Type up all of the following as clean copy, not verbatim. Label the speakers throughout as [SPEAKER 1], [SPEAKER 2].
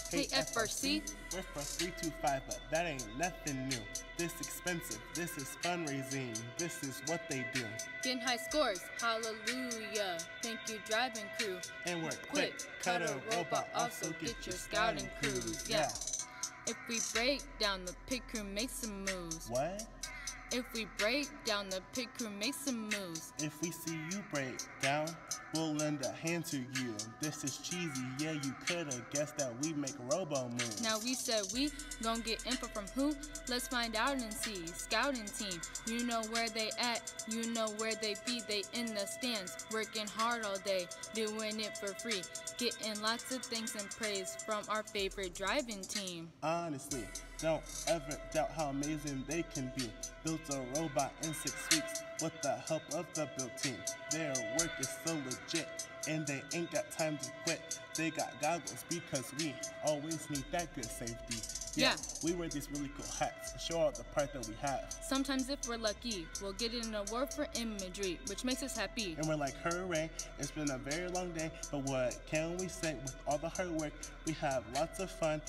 [SPEAKER 1] Hey FRC,
[SPEAKER 2] we're for 325, but that ain't nothing new. This expensive, this is fundraising, this is what they do.
[SPEAKER 1] Getting high scores, hallelujah. Thank you driving crew.
[SPEAKER 2] And we're quick, cut a robot off, so get your scouting crews. Yeah.
[SPEAKER 1] If we break down, the pit crew makes some moves.
[SPEAKER 2] What?
[SPEAKER 1] If we break down, the pit crew makes some moves.
[SPEAKER 2] If we see you break down, we'll lend a hand to you. This is cheesy, yeah, you coulda guessed that we make robo moves.
[SPEAKER 1] Now we said we gon' get info from who? Let's find out and see. Scouting team, you know where they at, you know where they be. They in the stands, working hard all day, doing it for free, getting lots of thanks and praise from our favorite driving team.
[SPEAKER 2] Honestly, don't ever doubt how amazing they can be. Built a robot in 6 weeks with the help of the build team. Their work is so legit, and they ain't got time to quit. They got goggles because we always need that good safety.
[SPEAKER 1] Yeah.
[SPEAKER 2] We wear these really cool hats to show out the pride that we have.
[SPEAKER 1] Sometimes if we're lucky, we'll get an award for imagery, which makes us happy.
[SPEAKER 2] And we're like, hooray, it's been a very long day, but what can we say? With all the hard work, we have lots of fun.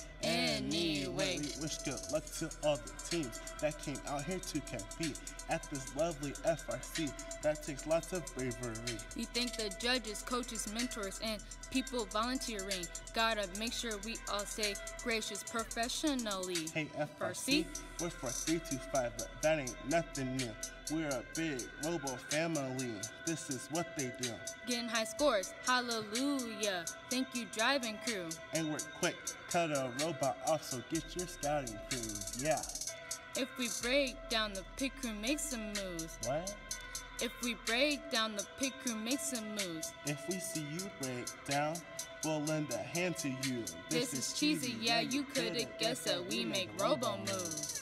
[SPEAKER 1] Anyway,
[SPEAKER 2] we wish good luck to all the teams that came out here to compete at this lovely FRC. That takes lots of bravery.
[SPEAKER 1] We thank the judges, coaches, mentors, and people volunteering. Gotta make sure we all stay gracious professionally.
[SPEAKER 2] Hey FRC, we're for 325, but that ain't nothing new. We're a big robo family. This is what they do.
[SPEAKER 1] Getting high scores, hallelujah. Thank you driving crew.
[SPEAKER 2] And we're quick, cut a robot off, so get your scouting crews. Yeah.
[SPEAKER 1] If we break down, the pit crew makes some moves.
[SPEAKER 2] What?
[SPEAKER 1] If we break down, the pit crew makes some moves.
[SPEAKER 2] If we see you break down, we'll lend a hand to you.
[SPEAKER 1] This is cheesy, yeah, you coulda guessed that we make robo moves.